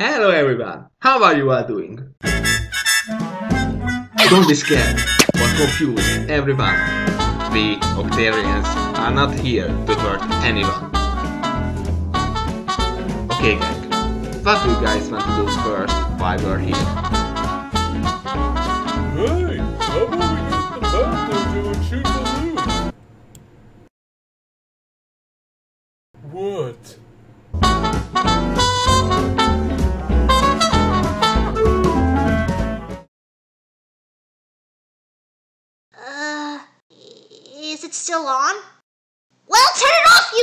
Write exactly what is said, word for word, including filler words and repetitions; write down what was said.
Hello everyone, how are you all doing? Don't be scared or confused, everyone. We ocraians are not here to hurt anyone. Okay gang, what do you guys want to do first while we're here? Hey, how about we get the damb dojo and shoot the loot? What? Uh, is it still on? Well, turn it off, you